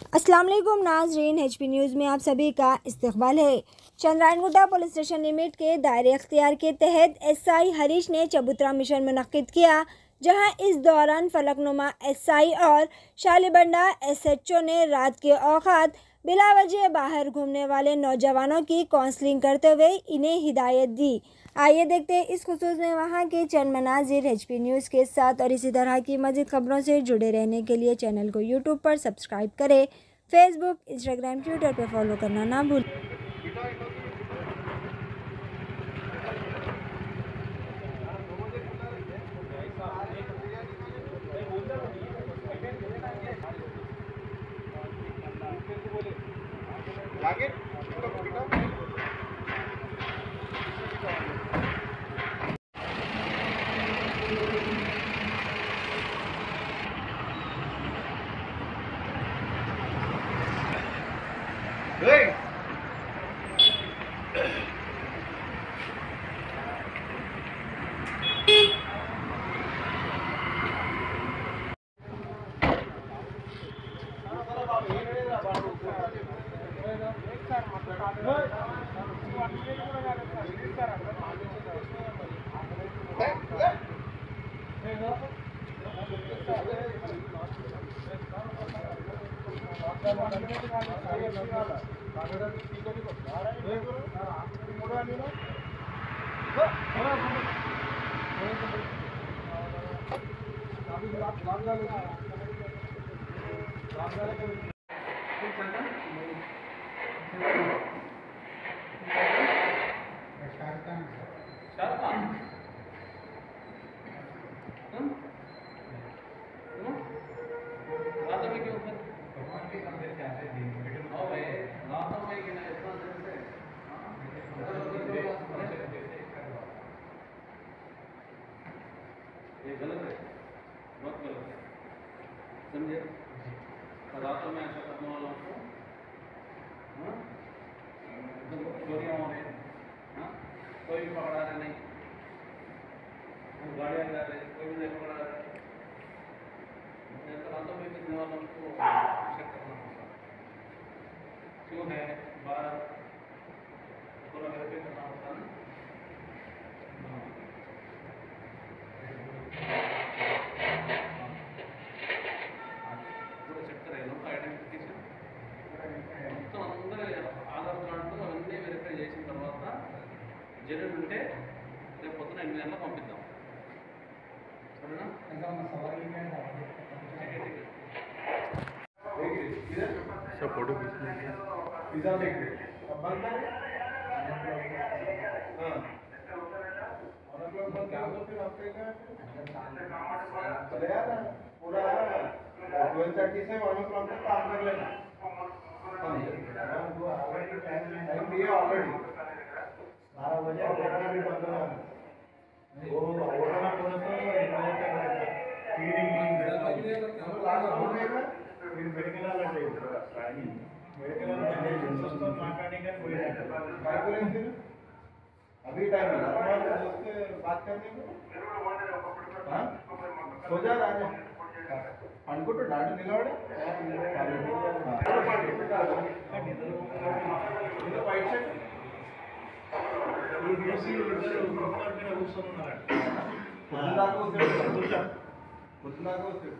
अस्सलाम वालेकुम नाज़रीन, HP न्यूज़ में आप सभी का इस्तकबाल है। चंद्रायनगुट्टा पुलिस स्टेशन लिमिट के दायरे अख्तियार के तहत SI हरीश ने चबूतरा मिशन मुनक्किद किया, जहां इस दौरान फलकनुमा SI और शालीबंडा SHO ने रात के औकात बिलावजह बाहर घूमने वाले नौजवानों की काउंसलिंग करते हुए इन्हें हिदायत दी। आइए देखते हैं इस खुसूस में वहां के चंद मनाजिर HP न्यूज़ के साथ। और इसी तरह की मज़ीद खबरों से जुड़े रहने के लिए चैनल को YouTube पर सब्सक्राइब करें, फेसबुक, इंस्टाग्राम, ट्विटर पर फॉलो करना ना भूलें। ये गलत है, बहुत गलत है, समझे? रातों में ऐसा करने वालों को चोरियाँ हो रही, कोई भी पकड़ा रहे नहीं, गाड़ियाँ जा रहे, कोई भी नहीं पकड़ा रहे। रातों में करने वालों को चेक करना होगा, क्यों है बाहर पूरा वेरीफाई करना होता है। మొత్తం అందరూ ఆధార్ కార్డు అవన్నీ వెరిఫై చేసిన తర్వాత జెన్యున్ ఉంటే రేపు పొద్దున 8 గంటలకు పంపిద్దాం, సరేనా? सब फोटो खींचने पिज़्ज़ा देख रहे अब बंद कर क्या तो फिर हफ्ते का चले यार पूरा 12:30 से 1 o'clock तक काम कर लेना। टाइम दिया ऑलरेडी 12 बजे भी बंद हो जाना। वो ओवरटाइम बोनस तो फीडिंग लास्ट हो गया फिर मेडिकल वाला चाहिए मेडिकल वाला सिस्टम मार्केटिंग का कोई नहीं काय करें फिर अभी टाइम है हमारे दोस्त से बात करने को हां सो जा राजा అనుకుంటూ డాడీ నిలబడి ఇది వైట్ షర్ట్ ఈ దేశీ ఉత్తర్ మీద కూర్చున్నాడు పొద్దుదాకా వచ్చాడు పొద్దుదాకా వచ్చాడు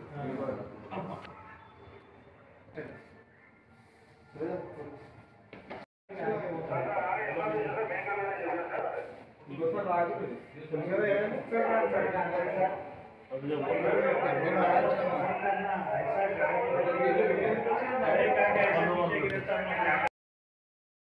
ఇంకోసారి రాదు తొందరగా ఏమైంది